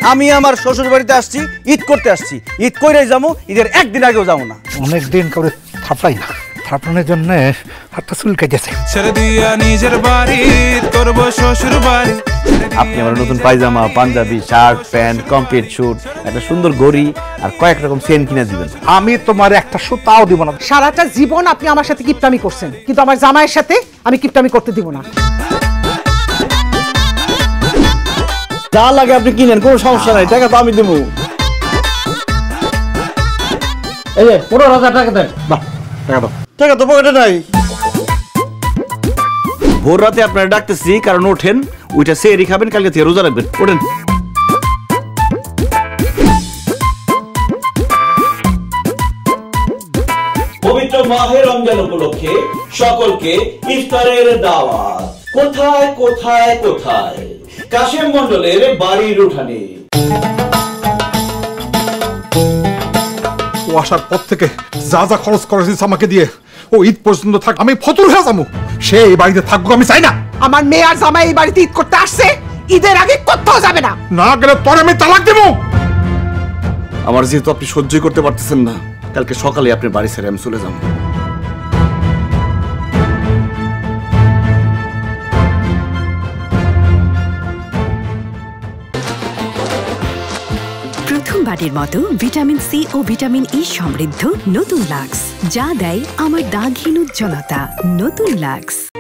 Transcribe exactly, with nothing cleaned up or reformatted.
আমি আমার শ্বশুর বাড়িতে আসছি, ঈদ করতে আসছি। ঈদ কইরাই যাবো, ঈদের একদিন আগেও যাবো না। অনেকদিন করে থাপড়াই না, থাপড়ানোর জন্য হাতটা চুলকে গেছে। ছেড়ে দিয়া নিজের বাড়ি করবো শ্বশুর বাড়ি। আপনি আমার নতুন পায়জামা, পাঞ্জাবি, শার্ট, প্যান্ট, কমপ্লিট শুট, একটা সুন্দর ঘড়ি আর কয়েক রকম চেন কিনে দিবেন। আমি তোমার একটা সুতাও দিব না। সারাটা জীবন আপনি আমার সাথে কিপটামি করছেন, কিন্তু আমার জামাইয়ের সাথে আমি কিপটামি করতে দিব না। যা লাগে আপনি কিনেন, কোনো সমস্যা নাই, টাকা তো আমি দেবো। এই যে পনেরো হাজার টাকা দেন। বাহ, টাকা দাও। টাকা তো পকেটে নাই। ভোর রাতে আপনারা ডাকতেছি কারণ ওঠেন, ওইটা সেহরি খাবেন, কালকে থেকে রোজা রাখবেন। ওঠেন। পবিত্র মাহে রমজান উপলক্ষে সকলকে ইফতারের দাওয়াত। কোথায় কোথায় কোথায়? কাশেম মন্ডলের বাড়ির উঠানে। ও আসার পর থেকে যা যা খরচ করেছিস আমাকে দিয়ে, ও ঈদ পর্যন্ত থাক, আমি ফতুর হয়ে যাবো। সে এই বাড়িতে থাকবো আমি চাই না। আমার মেয়ে আর জামাই এই বাড়িতে ঈদ করতে আসছে, ঈদের আগে কোথাও যাবে না। না গেলে তোর আমি তালাক দেব। আমার যেহেতু আপনি সহ্যই করতে পারতেছেন না, কালকে সকালে আপনি বাড়ি ছেড়ে আমি চলে যাবো। প্রথমবারের মতো ভিটামিন সি ও ভিটামিন ই সমৃদ্ধ নতুন লাক্স, যা দেয় আমার দাগহীন উজ্জ্বলতা। নতুন লাক্স।